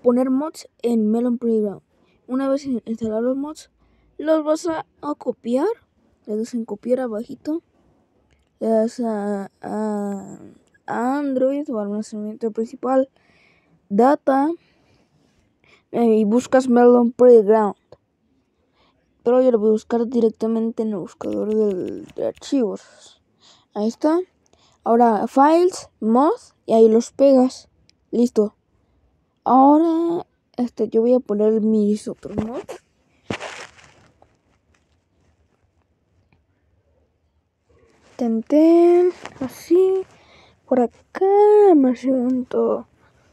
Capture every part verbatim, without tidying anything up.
poner mods en Melon Playground. Una vez instalados los mods, los vas a, a copiar. Le das en copiar abajito. Le das a, a, a Android o almacenamiento principal, data, eh, y buscas Melon Playground. Pero yo lo voy a buscar directamente en el buscador de, de archivos. Ahí está. Ahora files, mod, y ahí los pegas. Listo. Ahora este, yo voy a poner mis otros mods. Ten, así. Por acá me siento.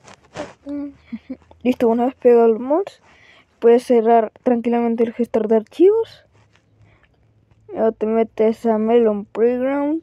Listo, una vez pegado los mods, puedes cerrar tranquilamente el gestor de archivos. Luego te metes a Melon Playground.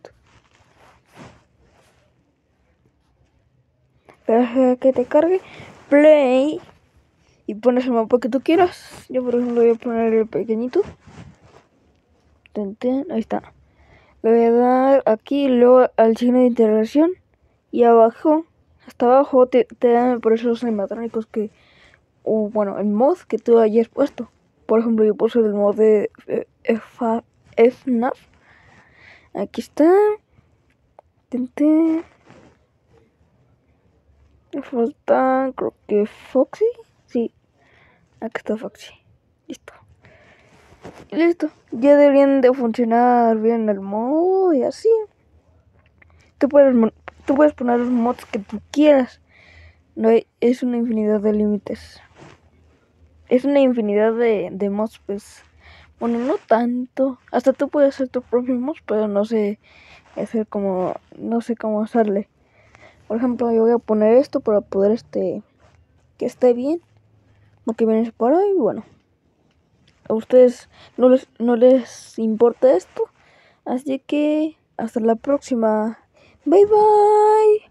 Espera que te cargue. Play. Y pones el mapa que tú quieras. Yo por ejemplo voy a poner el pequeñito. Ten, ten, ahí está. Le voy a dar aquí, luego al signo de integración. Y abajo, hasta abajo te, te dan por esos animatrónicos que, o bueno, el mod que tú hayas puesto. Por ejemplo, yo puse el mod de F N A F. Aquí está. Tenté. Me falta, creo que Foxy. Sí, aquí está Foxy. Listo. Listo. Ya deberían de funcionar bien el mod y así. Tú puedes, tú puedes poner los mods que tú quieras. No hay, es una infinidad de límites. Es una infinidad de, de mods, pues. Bueno, no tanto. Hasta tú puedes hacer tu propio mod, pero no sé hacer como. No sé cómo hacerle. Por ejemplo, yo voy a poner esto para poder este. Que esté bien. Porque viene separado y bueno. A ustedes no les, no les importa esto. Así que hasta la próxima. Bye bye.